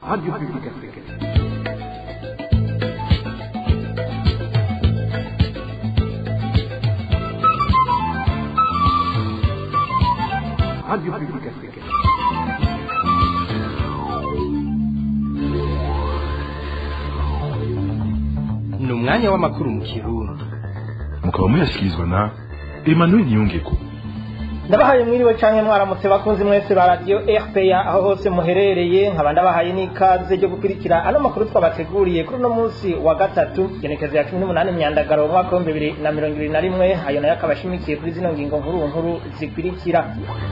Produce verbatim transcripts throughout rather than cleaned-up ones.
Radio Publique Africaine. Radio Publique Africaine. Ni umwanya w'amakuru mu Kirundi. Mukaba muyashyikirizwa na Emmanuel Niyongeko. Ndabahaye mwiriwe canke mwaramutse bakunzi mwese ba radio R P A aho hose muherereye, nkaba ndabahaye n'ikaze ryo gukurikira ano makuru twabateguriye kuri no munsi wa gatatu genekezo ya cumi n'umunani Myandagaro mu mwaka wa bibiri na mirongo ibiri na rimwe. Ayo nayo akabashimikiye kuri zino ngingo nkuru nkuru zikurikira.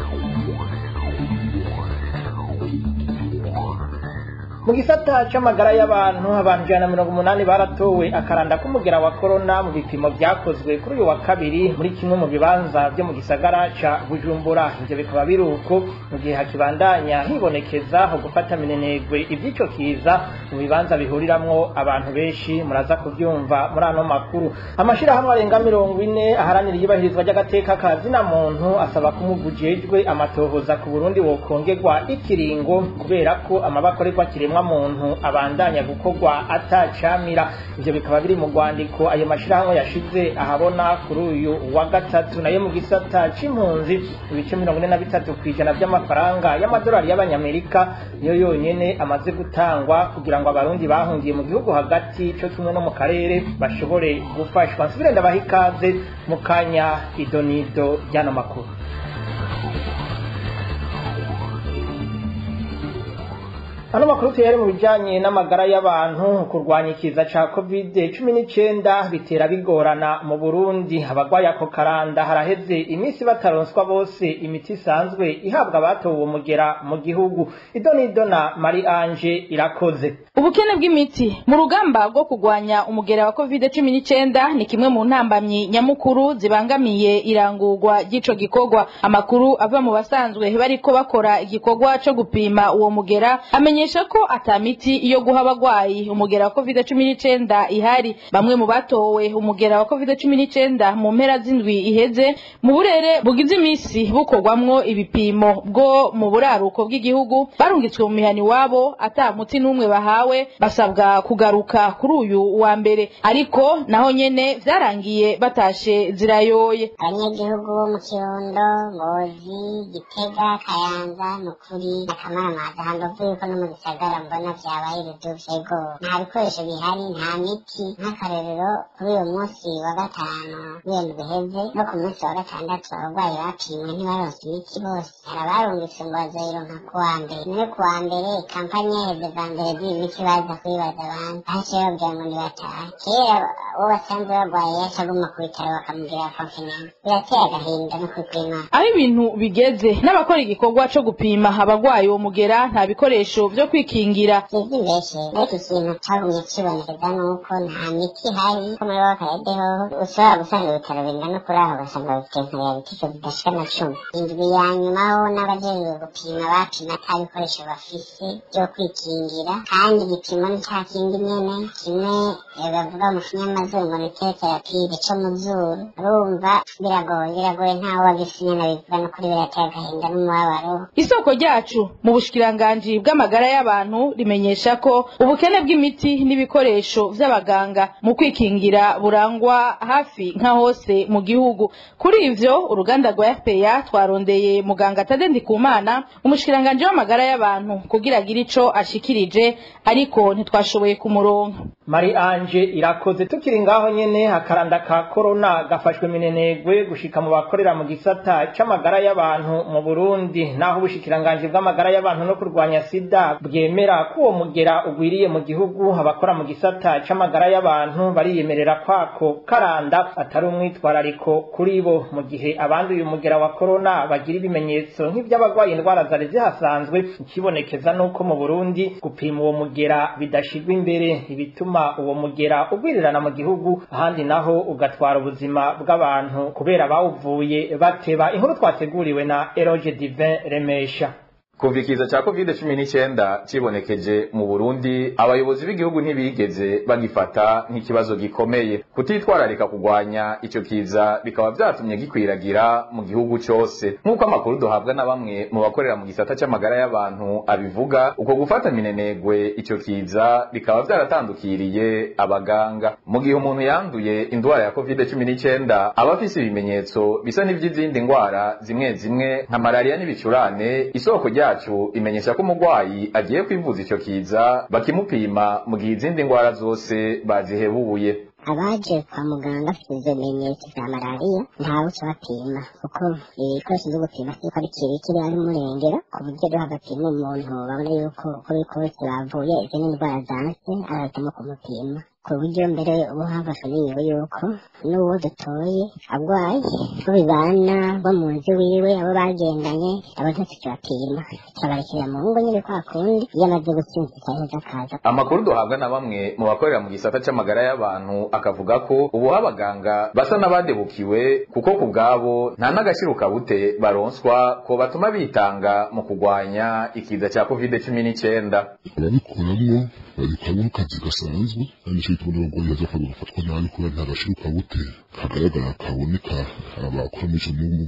Mu gisata c'amagara y'abantu, abantu ijana na mirongo umunani baratowe akaranda k'umugera wa corona mu bipimo vyakozwe kuri uyu wa kabiri muri kimwe mu bibanza vyo mu gisagara ca Bujumbura. Ivyo bikaba biruko mu gihe hakibandanya hibonekeza ho gufata minenegwe ivy'ico kiza mu bibanza bihuriramwo abantu benshi. Muraza kuvyumva muri ano makuru. Amashirahamwe arenga mirongo ine aharanira iyibahirizwa ry'agateka ka zina muntu asaba ko umugujejwe amatohoza ku Burundi wokongerwa ikiringo kubera ko amabakorerwa kiremwa muntu abandanya gukorwa atacamira. Ivyo bikaba biri mu rwandiko ayo mashirahamwe yashize ahabona kuri uyu wa gatatu. Nayo mu gisata c'impunzi, ibice mirongo ine na bitatu kw'ijana vy'amafaranga y'amadolari y'abanyamerika niyo yonyene amaze gutangwa kugira ngo abarundi bahungiye mu gihugu hagati co kimwe no mu karere bashobore gufashwa. Nsubire ndabaha ikaze mu kanya idonido ry'ano makuru. Ano makuru tuyari mu bijanye n'amagara y'abantu. Kurwanya ikiza ca covid cumi n'icenda bitera bigorana mu Burundi. Abagwaye ako karanda haraheze imisi bataronswa bose imiti isanzwe ihabwa abatowe uwo mugera mu gihugu. Idonido na Marie Ange Irakoze. Ubukene bw'imiti mu rugamba rwo kugwanya umugera wa covid cumi n'icenda ni kimwe mu ntambamyi nyamukuru zibangamiye irangurwa ry'ico gikorwa. Amakuru ava mu basanzwe bariko bakora igikorwa co gupima uwo mugera amenye ko atamiti iyo guha abagwayi umugera wa covid cumi n'icenda ihari. Bamwe mu batowe umugera wa covid cumi n'icenda mu mpera z'indwi iheze mu burere bugize imisi bukorwamwo ibipimo bwo mu buraruko bw'igihugu barungitswe mu mihani wabo ata muti n'umwe bahawe, basabwa kugaruka kuri uyu wa mbere, ariko naho nyene vyarangiye batashe zirayoye. Abanyagihugu bo mu Kirundo, Ngozi, Gitega, Kayanza n'ukuri n'akamaramaza handovuye yuko no mu gisagara mbona vyabaye ibiduvego, nta bikoresho bihari, nta miti. Nk'akarorero kuri uyu munsi wa gatanu w'indwi biheze no ku munsi wa gatandatu abarwayi bapimwe ntibaronse imiti bose, hari abarungitse ngo bazoyironka ku wa mbere. Niwe ku wa mbere kampanye yaheze vanderedi imiti baza kuyibaza abantu baciye babwira ngo nibatahe. Kera uwo basanze barwaye yaca aguma ku bitaro bakamubwira konfinema. Birateye agahinda no kwipima. Aho ibintu bigeze n'abakora igikorwa co gupima abagwayi uwo mugera nta bikoresho vyo kwikingira. Ivyibeshe ariko ikintu cagumye kibonekeza nuko nta miti ihari. Ko muri wakaredeho ushobora gusanga ibitaro bingana kuri aho ugasanga bifite nka realitizo zidashika na cumi. Indwi ya nyuma ho n'abajejwe gupima bapima ata bikoresho bafise vyo kwikingira, kandi igipimo ni ca kindi nyene kimwe bavuga mu kinyamazuru ngo ni teraterapibe co mu zuru. Urumva biragoye biragoye ntawe wagisinya na bivuga no kuri birateye agahinda n'umubabaro. Isoko ryacu mu bushikiranganji bw'amagara y'abantu rimenyesha ko ubukene bw'imiti n'ibikoresho vy'abaganga mu kwikingira burangwa hafi nka hose mu gihugu. Kuri ivyo uruganda rwa R P A twarondeye muganga Tade Ndikumana, umushikiranganje w'amagara y'abantu, kugira agire ico ashikirije, ariko ntitwashoboye kumuronka. Marie Ange Irakoze. Tukiri ngaho nyene, akaranda ka corona gafashwe minenegwe gushika mu bakorera mu gisata c'amagara y'abantu mu Burundi. Naho ubushikiranganje bw'amagara y'abantu no kurwanya sida bwemera ko uwo mugera ugwiriye mu gihugu, abakora mu gisata c'amagara y'abantu bariyemerera kwako karanda atari umwitwarariko kuri bo, mu gihe abandi uyu mugera wa corona bagira ibimenyetso nk'ivy'abagwaye indwara zari zihasanzwe. Ikibonekeza nuko mu Burundi gupima uwo mugera bidashirwa imbere, ibituma uwo mugera ugwirirana mu gihugu, ahandi naho ugatwara ubuzima bw'abantu kubera bawuvuye bateba. Inkuru twateguriwe na Eroge Divin Remesha. Kuva ikiza ca covid cumi n'icenda cibonekeje mu Burundi, abayobozi b'igihugu ntibigeze bagifata nk'ikibazo gikomeye. Kutitwararika kugwanya ico kiza bikaba vyatumye gikwiragira mu gihugu cose. Nk'uko amakuru duhabwa na bamwe mu bakorera mu gisata c'amagara y'abantu abivuga, uko gufata minenegwe ico kiza bikaba vyaratandukiriye abaganga. Mu gihe umuntu yanduye indwara ya covid cumi n'icenda aba afise ibimenyetso bisa n'ivy'izindi ndwara zimwe zimwe nka malaria n'ibicurane, isoko yacu imenyesha ko umugwayi agiye kwivuza ico kiza bakimupima mu gihe izindi ndwara zose bazihebuye. Abaje kwa muganga afite izo bimenyetso vya malariya ntawe uca bapima kuko ibikoresho vyo gupima siko ari kirekire ari murengera ku buryo rero hagapima umuntu babona yuko uko biri kose bavuye izindi ndwara zanse arahitamo kumupima ku buryo mbere ubu hafashwe n'ingingo yuko n'uwo dutoye agwaye bo bibana bo mu nzu wiwe abo bagendanye abo ntakibapima turabarekera mu ngo nyine kwa kundi iyo amaze gusinzika neza akaza. Amakuru duhabwa na bamwe mu bakorera mu gisata c'amagara y'abantu akavuga ko ubu abaganga basa n'abadebukiwe kuko ku bwabo nta n'agashiruka bute baronswa ko batuma bitanga mu kugwanya ikiza ca covid cumi n'icenda. Ababikoramwo babikoramo akazi gasanzwe kandi icyo gituma n'abagore bazapfa gufatwa nabi kubera nta gashiruka bute kagaragara kaboneka abakora muri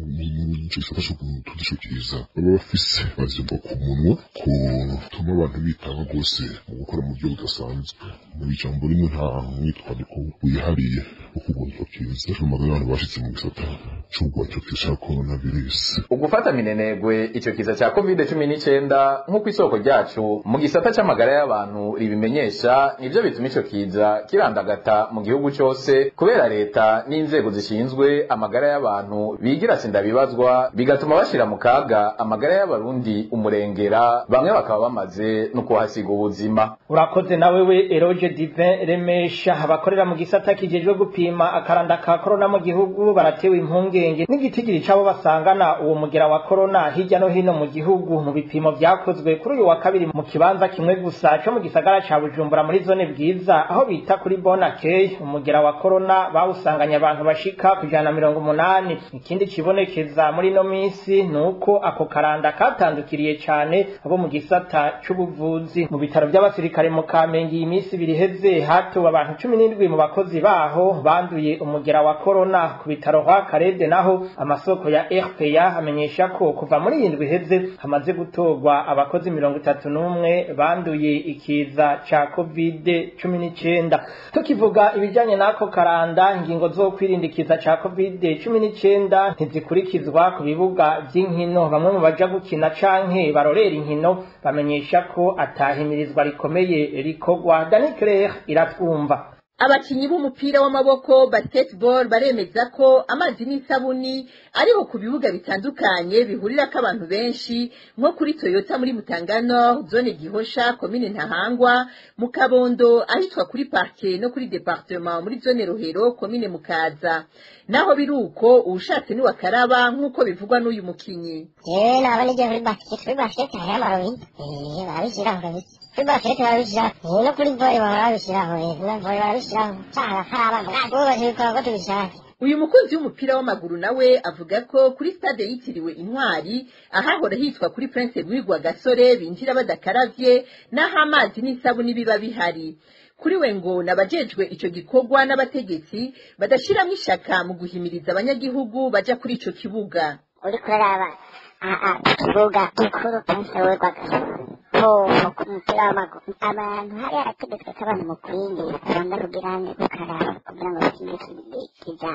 ico gisata co gutuza ico kiza baba bafise bazimva ku munwa kutuma abantu bitanga rwose mu gukora mu buryo budasanzwe. Mu ijambo rimwe nta mwitwariko wihariye wo kurwanya ico kiza amagara y'abantu bashitse mu gisata co kurwanya ico kiza ca coronavirus. Ugufata minenegwe ico kiza ca covid cumi n'icenda nk'uko isoko ryacu mu gisata c'amagara y'abantu ribimenyesha, nivyo bituma ico kiza kirandagata mu gihugu cose kubera leta n'inzego zishinzwe amagara y'abantu bigira sindabibazwa bigatuma bashira mu kaga amagara y'abarundi umurengera, bamwe bakaba bamaze no kuhasiga ubuzima. Urakoze nawe we Eroge Divin Remesha. Abakorera mu gisata kijejwe gupima akaranda ka corona mu gihugu baratewe impungenge n'igitigiri cabo basangana uwo mugera wa corona hirya no hino mu gihugu. Mu bipimo vyakozwe kuri uyu wa kabiri mu kibanza kimwe gusa cyo mu gisagara ca Bujumbura muri zone Bwiza aho bita kuri Bonakey, umugera wa corona bawusanganya abantu bashika kujana mirongo umunani. Ikindi kibonekeza muri no misi nuko ako karanda katandukiriye cane abo mu gisata c'ubuvuzi. Mu bitaro by'abasirikare mu Kamenge imisi biriheze hatowe abantu cumi n'indwi mu bakozi baho banduye umugera wa corona. Ku bitaro kwa Karede naho amasoko ya R P A amenyesha ko kuva muri indwi heze hamaze gutogwa abakozi mirongo itatu n'umwe banduye ikiza ca covid cumi n'icenda. Tukivuga ibijanye nako karanda, ingingo zo kwirindikiza ca covid cumi n'icenda ntizikurikizwa ku bibuga vy'inkino. Bamwe mu baja gukina canke barorera inkino bamenyesha ko atahimirizwa rikomeye rikogwa. Dani Claire iratwumva. Abakinyi b'umupira w'amaboko basketball baremeza ko amazi n'isabuni ariho ku bibuga bitandukanye bihurirako abantu benshi nko kuri Toyota muri Mutangano, zone Gihosha, komine Ntahangwa, mu Kabondo ahitwa kuri Parke no kuri departement muri zone Rohero, komine Mukaza. Naho biruko ushatse ni wakaraba nkuko bivugwa n'uyu mukinyi. Eh nabone je kuri basket, kuri basket haya marobi. Eh barabishira urabisi. Kuri basket barabishira. No kuri volley barabishira aho. No volley barabishira. Cyara karaba. Ngo bashika ko tubishaka. Uyu mukunzi w'umupira w'amaguru nawe avuga ko kuri stade yitiriwe Intwari ahahora hitwa kuri Prince Rwigwa Gasore binjira badakaravye naho amazi n'isabuni biba bihari. Kuri we ngo nabajejwe ico gikorwa n'abategetsi badashiramo ishaka mu guhimiriza abanyagihugu baja kuri ico kibuga. Uri kuraba a a kibuga gikuru Prince Rwigwa Gasore. Ho umupira w'amaguru abantu hari arategetswe abantu mu kwindi banda kubirane gukaraba kugira ngo bakingire kiza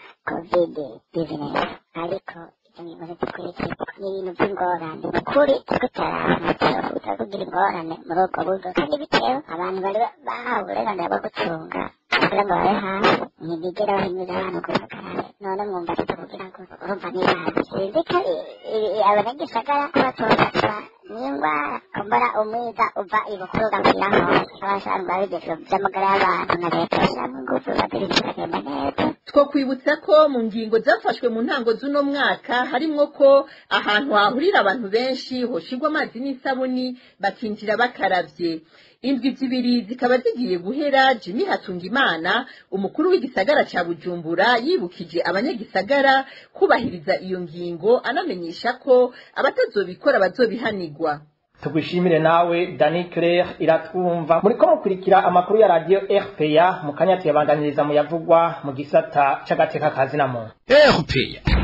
covid business ariko ibintu bikurikira n'ibintu by'ingorane kuri tutaraba tutakugira ingorane muri ubwo buryo kandi bitewe abantu bari bahawe uburenganzira bwo gucunga kugira ngo babe hafi ntibigera bahimiriza abantu gukaraba none mwumva tukugira ngo urumva niba sinzi ko abanyagisagara abatora ningwa kumbara umwiza uva ibukuru gapiraho abashanga babigezwe by'amagara y'abantu na leta yashyiramo ingufu badirishije kagenda neza. Two kwibutsa ko mu ngingo zafashwe mu ntango z'uno mwaka harimwo ko ahantu hahurira abantu benshi hoshigwa amazi n'isabuni bakinjira bakaravye. Indwi zibiri zikaba zigiye guhera. Jimmy Hatungimana umukuru w'igisagara ca Bujumbura yibukije abanyagisagara kubahiriza iyo ngingo anamenyesha ko abatazobikora bazobihanirwa. bikorwa. Tugwishimire nawe Dani Claire iratwumva muriko mukurikira amakuru ya radio R P A mu kanya tuyabandaniriza mu yavugwa mu gisata c'agateka kazi na muntu. R P A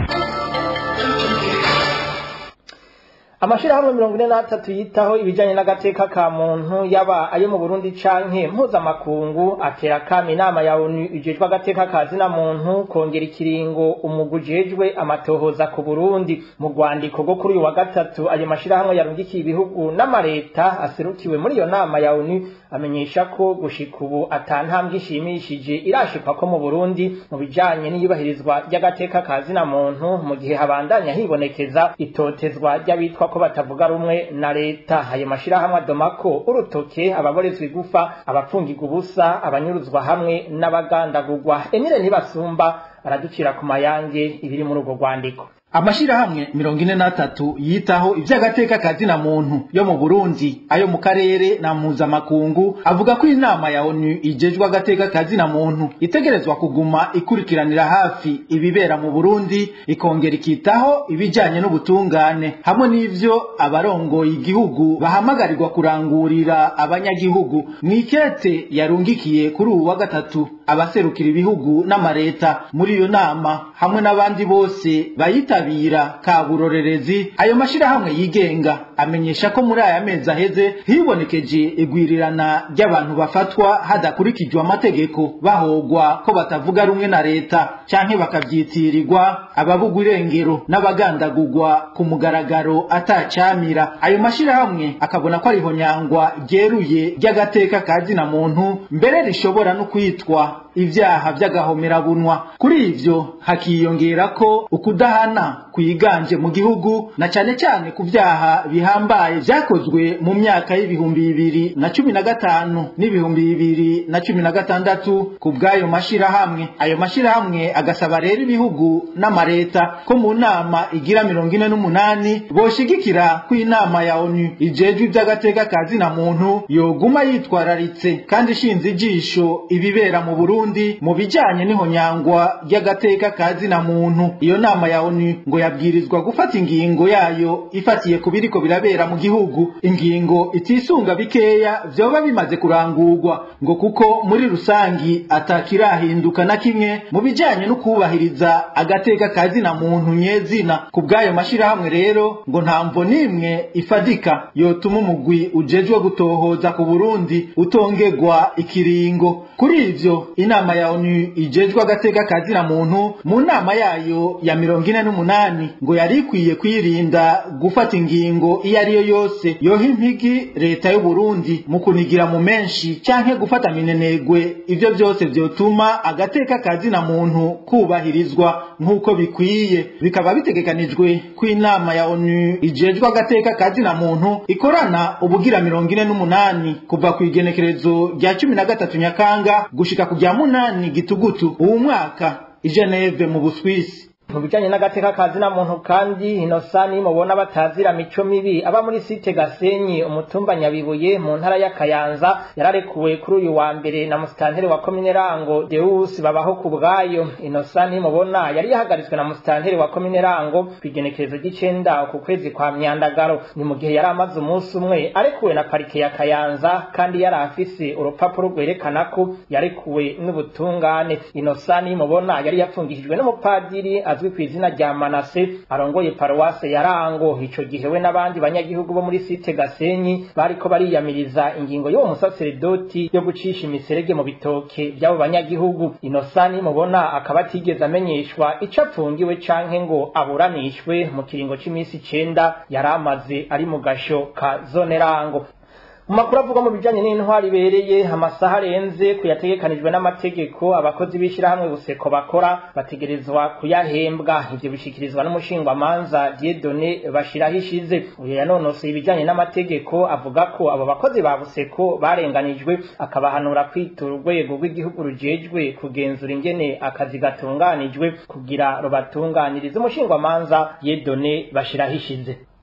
Amashirahamwe mirongo ine n'atatu yitaho ibijanye n'agateka ka muntu yaba ayo mu Burundi canke mpuzamakungu atera kama inama ya ONU ijejwe agateka kazi na muntu kongera ikiringo umugujejwe amatohoza ku Burundi. Mu rwandiko rwo kuri uyu wa gatatu ayo mashirahamwe yarungikiye ibihugu n'amareta aserukiwe muri iyo nama ya ONU amenyesha ko gushika ubu atantambwe ishimishije irashikwa ko mu Burundi mu bijanye n'iyubahirizwa ry'agateka kazi na muntu mu gihe habandanya hibonekeza itotezwa ry'abitwa ko batavuga rumwe na leta. Ayo mashirahamwe adomako urutoke ababorezwa igufa abapfungirwa ubusa abanyuruzwa hamwe n'abagandagurwa. Emile Ntibasumba araducira ku mayange ibiri muri urwo rwandiko. Amashirahamwe mirongo ine n'atatu yitaho ivy'agateka kazi na muntu yo mu Burundi ayo mu karere na mpuzamakungu avuga ko inama ya ONU ijejwe agateka kazi na muntu itegerezwa kuguma ikurikiranira hafi ibibera mu Burundi ikongera ikitaho ibijanye n'ubutungane hamwe n'ivyo abarongoye igihugu bahamagarirwa kurangurira abanyagihugu. Mwikete yarungikiye kuri uwa gatatu abaserukira ibihugu n'amareta muri iyo nama hamwe n'abandi bose bayita bira kaburorerezi ayo mashirahamwe yigenga amenyesha ko muri aya mezi aheze hibonekeje igwirirana ry'abantu bafatwa hadakurikijwe amategeko bahogwa ko batavuga rumwe na leta canke bakavyitirirwa ababugwa irengero n'abagandagurwa ku mugaragaro atacamira. Ayo mashirahamwe akabona ko ariho nyangwa ryeruye ry'agateka kazi na muntu mbere rishobora no kwitwa ivyaha vy'agahomera bunwa. Kuri ivyo hakiyongera ko ukudahana kuyiganje mu gihugu na cyane cyane ku vyaha bihambaye vyakozwe mu myaka y'ibihumbi bibiri na cumi na gatanu n'ibihumbi bibiri na cumi na gatandatu ku bw'ayo mashirahamwe. Ayo mashirahamwe agasaba rero ibihugu n'amareta ko mu nama igira mirongo ine n'umunani boshigikira ku inama ya ONU ijejwe ivy'agateka kazi na muntu yoguma yitwararitse kandi ishinze ijisho ibibera mu Burundi mu bijanye n'ihonyangwa ry'agateka kazi na muntu. Iyo nama ya ONU ngo yabwirizwa gufata ingingo yayo ifatiye kubiriko birabera mu gihugu, ingingo itisunga bikeya vyoba bimaze kurangurwa ngo kuko muri rusangi atakirahinduka na kimwe mu bijanye no kubahiriza agateka kazi na muntu nyezina. Ku bw'ayo mashirahamwe rero ngo ntamvo nimwe ifadika yotuma umugwi ujejwe gutohoza ku Burundi utongerwa ikiringo. Kuri ivyo inama ya ONU ijejwe agateka kazi na muntu mu nama yayo ya mirongo ine n'umunani ngo yari ikwiye kwirinda gufata ingingo iyo ariyo yose yoha impigi leta y'u Burundi mu kunigira mu menshi canke gufata minenegwe ivyo vyose vyotuma agateka kazi na muntu kubahirizwa nk'uko bikwiye. Bikaba bitegekanijwe ko inama ya ONU ijejwe agateka kazi na muntu ikorana ubugira mirongo ine n'umunani kuva ku igenekerezo rya cumi na gatatu Nyakanga gushika ku rya munani Gitugutu uwu mwaka i Geneve mu Buswisi. Mu bijanye n'agateka kazi na muntu kandi Inosani mubona batazira mico mibi aba muri site Gasenyi umutumba Nyabibuye mu ntara ya Kayanza yararekuwe kuri uyu wa mbere na musitanteri wa komine Rango Deus babaho ku bwayo. Inosani mubona yari yahagaritswe na musitanteri wa komine Rango kwigenekerezo ry'icenda ku kwezi kwa Myandagaro ni mu gihe yari amaze umunsi umwe arekuwe na parike ya Kayanza kandi yari afise urupapuro rwerekana ko yarekuwe n'ubutungane. Inosani mubona yari yapfungishijwe n'umupadiri azwi ku izina rya Manase arongoye paruwase ya Rango. Ico gihe we n'abandi banyagihugu bo muri site Gasenyi bariko bariyamiriza ingingo y'uwo musaseredoti yo gucisha imiserege mu bitoke by'abo banyagihugu. Inosani mubona akaba atigeze amenyeshwa ico apfungiwe canke ngo aburanishwe mu kiringo c'imisi icenda yari amaze ari mu gasho ka zone Rango. Umakuru avuga mu bijanye n'intwari bereye amasaha arenze kuyategekanijwe n'amategeko abakozi bishira hamwe buseko bakora bategerezwa kuyahembwa. Ivyo bishikirizwa n'umushingwa manza Dieudonné Bashirahishize. Uyu yanonosoye ibijanye n'amategeko avuga ko abo bakozi ba buseko barenganijwe akabahanura kwitura urwego rw'igihugu rujejwe kugenzura ingene akazi gatunganijwe kugira rubatunganirize. Umushingwa manza Dieudonné Bashirahishize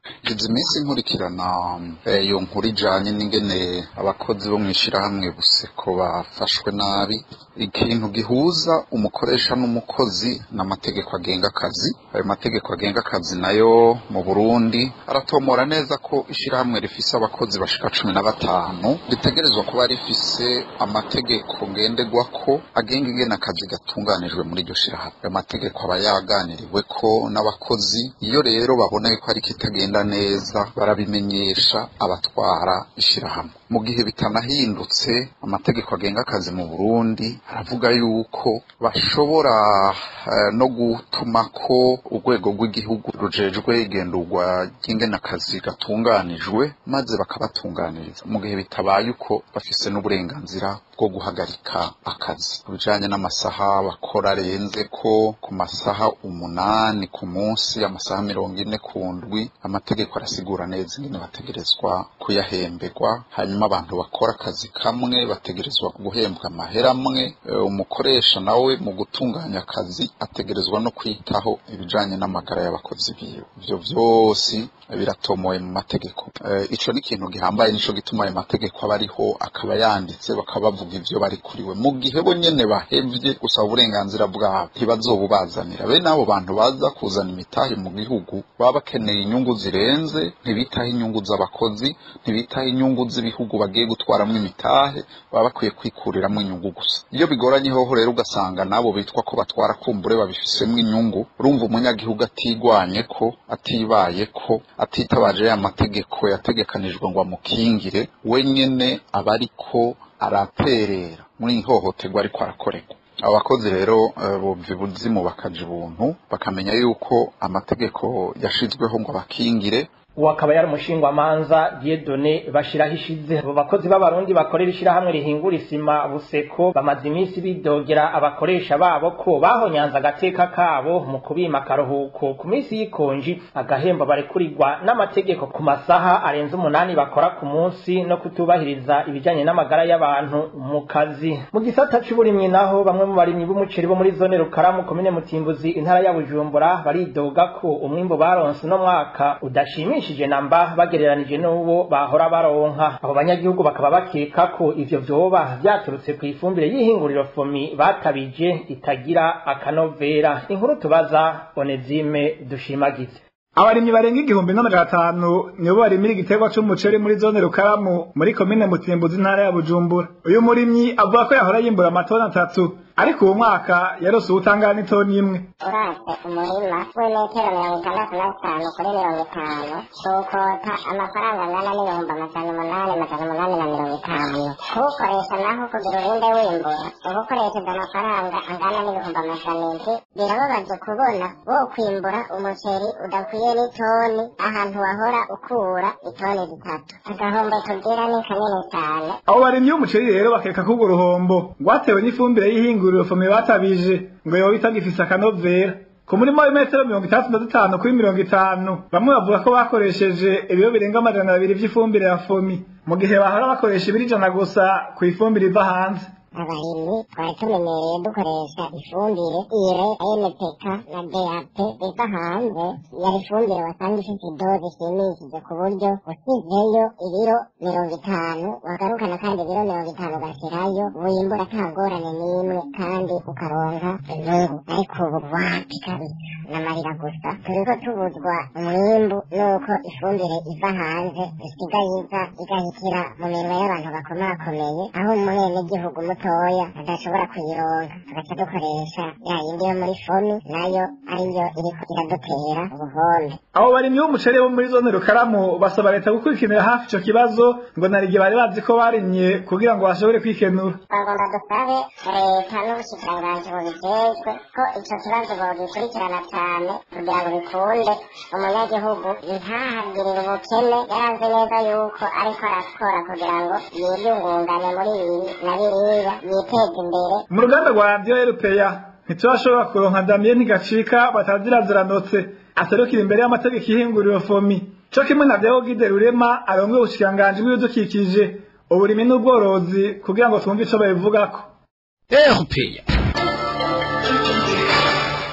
izi minsi nkurikirana iyo nkuru ijanye n'ingene abakozi bo mw'ishirahamwe Buseko bafashwe nabi. Ikintu gihuza umukoresha n'umukozi n'amategeko agenga akazi. Ayo mategeko agenga akazi nayo mu Burundi aratomora neza ko ishirahamwe rifise abakozi bashika cumi na batanu ritegerezwa kuba rifise amategeko ngenderwako agenga ingene akazi gatunganijwe muri iryo shirahamwe. Ayo mategeko aba yaganiriwe ko n'abakozi. Iyo rero babona yuko ari kitagenda neza barabimenyesha abatwara ishirahamwe. Mu gihe bitanahindutse amategeko agenga akazi mu Burundi aravuga yuko bashobora uh, no gutuma ko urwego rw'igihugu rujejwe igendurwa ry'ingene akazi gatunganijwe maze bakabatunganiriza. Mu gihe bitabaye uko bafise n'uburenganzira bwo guhagarika akazi bijanye n'amasaha bakora arenze ko ku masaha umunani ku munsi, amasaha mirongo ine ku ndwi. Amategeko arasigura neza ingene bategerezwa kuyahemberwa. Hanyuma abantu bakora akazi kamwe bategerezwa guhembwa amahera amwe. E, umukoresha nawe mu gutunganya akazi ategerezwa no kwitaho ibijanye n'amagara y'abakozi biwe. Ivyo vyose biratomoye mu mategeko. E, ico ni ikintu gihambaye, nico gituma ayo mategeko aba ariho akaba yanditse bakabavuga ivyo bari kuriwe. Mu gihe bo nyene bahevye gusaba uburenganzira bwabo ntibazobubazanira. Bene abo bantu baza kuzana imitahe mu gihugu baba bakeneye inyungu zirenze, ntibitaho inyungu z'abakozi, ntibitaho inyungu z'ibihugu bagiye gutwaramwo imitahe, baba bakwiye kwikuriramo inyungu gusa. Iyo bigoranye hoho rero ugasanga nabo bitwa ko batwara kumbure babifisemwo inyungu. Urumva umunyagihugu atigwanye ko, atibaye ko, atitabaje ya mategeko yategekanijwe ngo amukingire, we nyene aba ariko araterera muri ihohoterwa ariko arakorerwa. Abakozi rero uh, bumva ibuzimu bakaja ubuntu bakamenya yuko amategeko yashizweho ngo bakingire. uwo akaba yari umushingwamanza Dieudonné Bashirahishize. Abo bakozi b'abarundi bakorera ishirahamwe rihingura isima Buseko bamaze iminsi bidogera abakoresha babo ko bahonyanza agateka kabo mu kubima akaruhuko ku minsi y'ikonji, agahembo barekurirwa n'amategeko ku masaha arenze umunani bakora ku munsi, no kutubahiriza ibijanye n'amagara y'abantu mu kazi. Mu gisata c'uburimyi naho bamwe mu barimyi b'umuceri bo muri zone Rukaramu komine Mutimbuzi intara ya Bujumbura baridoga ko umwimbo baronse no mwaka udashimishije namba bagereranije n'uwo bahora baronka. Abo banyagihugu bakaba bakeka ko ivyo vyoba vyaturutse ku ifumbire y'ihinguriro fomi batabije itagira akanovera. Inkuru tubaza Onezime Dushimagize. Abarimyi barenga igihumbi n'amajana atanu nibo barimira igiterwa c'umuceri muri zone Rukaramu muri komine Mutimbuzi intara ya Bujumbura. Uyu murimyi avuga ko yahora yimbura amatoni atatu, ariko uwo mwaka yarose ubutangana n'itoni imwe. Urase umurima w'imetero mirongo itandatu na zitanu kuri mirongo itanu tukota amafaranga angana n'ibihumbi amajana umunani amajana umunani na mirongo itanu. Kuwukoresha naho kugira urinde wimbura ugukoresheje amafaranga angana n'ibihumbi amajana indwi. Birababaje kubona wo kwimbura umuceri udakwiye n'itoni ahantu wahora ukura itoni zitatu. Agahombo tugira ni kanini cyane. Abo barimyi b'umuceri rero bakeka ko urwo ruhombo rwatewe n'ifumbire y'ihinguriro fomi batabije ngo yoba itagifise akanovera. Ku murima w'imetero mirongo itandatu na zitanu kuri mirongo itanu bamwe bavuga ko bakoresheje ibiro birenga amajana abiri vy'ifumbire ya fomi, mu gihe bahora bakoresha ibiri ijana gusa ku ifumbire iva hanze. Abarimyi twari tumenyereye dukoresha ifumbire ire N P K na D A P biva hanze. Yari ifumbire wasanga ifite doze ishimishije ku buryo usizeyo ibiro mirongo itanu wagarukana kandi ibiro mirongo itanu ugashyirayo wimbura ata ngorane n'imwe kandi ukaronka inyungu. Ariko ubu wapi kabisa n'amarira gusa. Turiko tubuzwa umwimbu nuko ifumbire iva hanze isigaye iza igahitira mu minwe y'abantu bakomakomeye, aho umunyagihugu mutoya adashobora kuyironka, tugaca dukoresha ya yindi yo muri fomi nayo ariyo iriko iradutera ubuhombe. Abo barimyi b'umuceri bo muri zone Rukaramu basaba leta gukurikiranira hafi ico kibazo ngo narige bari bazi ko barimye kugira ngo bashobore kwikenura. Bagomba dusabe leta n'ubushikiranganji bubijejwe ko ico kibazo bogikurikirana cane kugira ngo bikunde umunyagihugu ntahagirire ubukene. Yaranze neza yuko ariko arakora kugira ngo yiyungungane muri ibi na biriya yiteze imbere. Mu ruganda rwa Radio R P A ntitwashobora kuronka Damien Ntigacika bataziraziranotse aserukira imbere y'amategeko ihinguriro fomi, co kimwe na Deogide Rurema arongoye ubushikiranganji bw'ibidukikije uburimi n'ubworozi kugira ngo twumve ico babivugako. R P A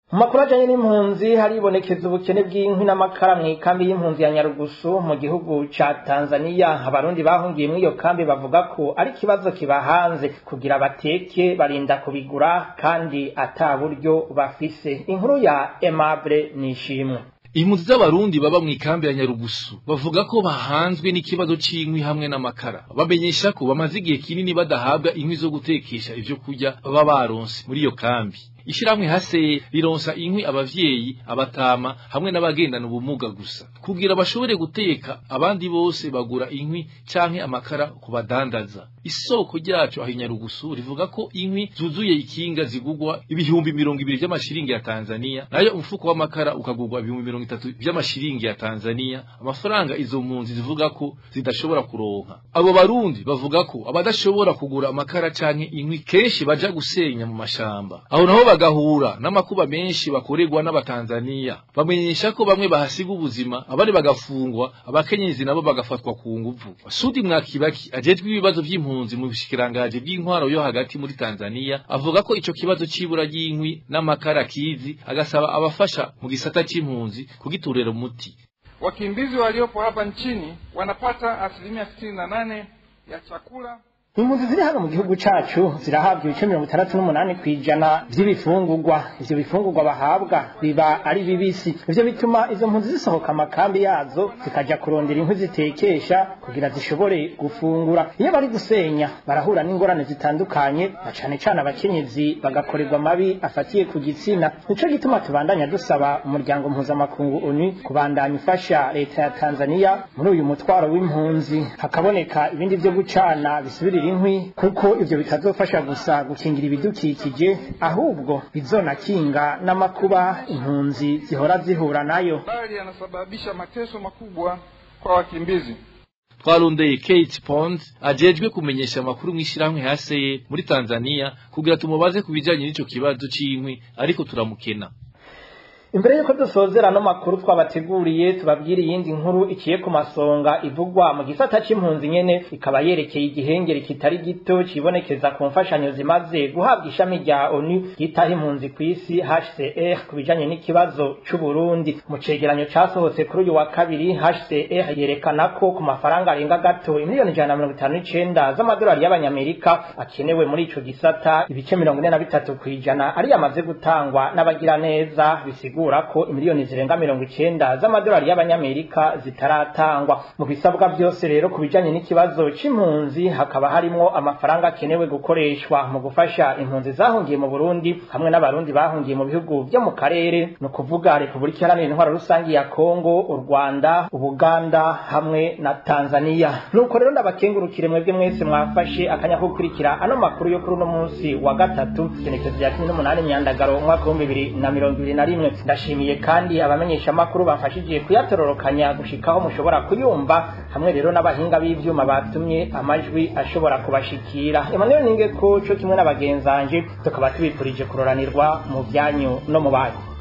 mu makuru ajanye n'impunzi haribonekeza ubukene bw'inkwi n'amakara mw'ikambi y'impunzi ya Nyarugusu mu gihugu ca Tanzania. Abarundi bahungiye muri iyo kambi bavuga ko ari ikibazo kibahanze kugira bateke barinda kubigura kandi ata buryo bafise. Inkuru ya Aimable Nishimwe. Impunzi z'abarundi baba mu ikambi ya Nyarugusu bavuga ko bahanzwe n'ikibazo c'inkwi hamwe n'amakara. Bamenyesha ko bamaze igihe kinini badahabwa inkwi zo gutekesha ivyo kurya baba baronse muri iyo kambi. Ishiramwe hase rironsa inkwi abavyeyi, abatama hamwe n'abagendana ubumuga gusa. Kugira bashobore guteka abandi bose bagura inkwi canke amakara kubadandaza. Isoko ryacu aho Nyarugusu rivuga ko inkwi zuzuye ikinga zigugwa ibihumbi mirongo ibiri vy'amashiringi ya Tanzania, nayo umufuko w'amakara ukagugwa ibihumbi mirongo itatu vy'amashiringi ya Tanzania. Amafaranga izo mpunzi zivuga ko zidashobora kuronka. Abo barundi bavuga ko abadashobora kugura amakara canke inkwi kenshi baja gusenya mu mashamba. Aho naho bagahura n'amakuba menshi bakorerwa n'abatanzania. Bamenyesha ko bamwe bahasiga ubuzima, abandi bagafungwa, abakenyezi nabo bagafatwa ku nguvu. Sudi Mwakibaki ajejwe ibibazo vy'impunzi mu bishikirangaje bw'intwaro yo hagati muri Tanzania avuga ko ico kibazo cibura ry'inkwi n'amakara kizi, agasaba abafasha mu gisata c'impunzi kugiturera umuti. Wakimbizi waliopo hapa nchini wanapata asilimia sitini na nane ya chakula. Impunzi ziri hano mu gihugu cacu zirahabwa ibice mirongo itandatu n'umunani kw'ijana vy'ibifungurwa. Ivyo bifungurwa bahabwa biba ari bibisi. Ivyo bituma izo mpunzi zisohoka amakambi yazo zikaja kurondera inkwi zitekesha kugira zishobore gufungura. Iyo bari gusenya barahura n'ingorane zitandukanye, na cane cane abakenyezi bagakorerwa amabi afatiye ku gitsina. Nico gituma tubandanya dusaba umuryango mpuzamakungu O N U kubandanya ifasha leta ya Tanzania muri uyu mutwaro w'impunzi, hakaboneka ibindi vyo gucana bisubirira inkwi, kuko ivyo bitazofasha gusa gukingira ibidukikije, ahubwo bizonakinga n'amakuba impunzi zihora zihura nayo. Bali yanasababisha mateso makubwa kwa wakimbizi. Twarondeye Kate Pond ajejwe kumenyesha amakuru mw'ishiramwe hase muri Tanzania kugira tumubaze kubijanye n'ico kibazo c'inkwi, ariko turamukena. Imbere yuko dusozera no makuru twabateguriye tubabwira iyindi nkuru ikiye ku masonga ivugwa mu gisata c'impunzi nyene, ikaba yerekeye igihengeri kitari gito cibonekeza ku mfashanyo zimaze guhabwa ishami rya O N U yitaho impunzi kw'isi H C R kubijanye n'ikibazo c'u Burundi. Mu cegeranyo casohotse kuri uyu wa kabiri, H C R yerekana ko ku mafaranga arenga gato imiliyoni ijana na mirongo itanu n'icenda z'amadolari y'abanyamerika akenewe muri ico gisata, ibice mirongo ine na bitatu kw'ijana ari yamaze gutangwa n'abagira neza, bisiga ko imiliyoni zirenga mirongo icenda z'amadolari y'abanyamerika zitaratangwa. Mu bisabwa byose rero kubijanye n'ikibazo c'impunzi hakaba harimo amafaranga akenewe gukoreshwa mu gufasha impunzi zahungiye mu Burundi hamwe n'abarundi bahungiye mu bihugu byo mu karere, no kuvuga Republika Iharanira Intwaro Rusangi ya Kongo, u Rwanda, Ubuganda hamwe na Tanzania. Nuko rero ndabakengurukire mwebwe mwese mwafashe akanya ko gukurikira ano makuru yo kuri uno munsi wa gatatu genekezo rya cumi n'umunani Nyandagaro umwaka wa bibiri na mirongo ibiri na rimwe. Ndashimiye kandi abamenyesha makuru bafashije kuyatororokanya gushikaho mushobora kuyumva, hamwe rero n'abahinga b'ivyuma batumye amajwi ashobora kubashikira. Emmanuel Ninge ko cyo kimwe n'abagenzanje tukaba tubipurije kuroranirwa mu byanyu no mu banyu.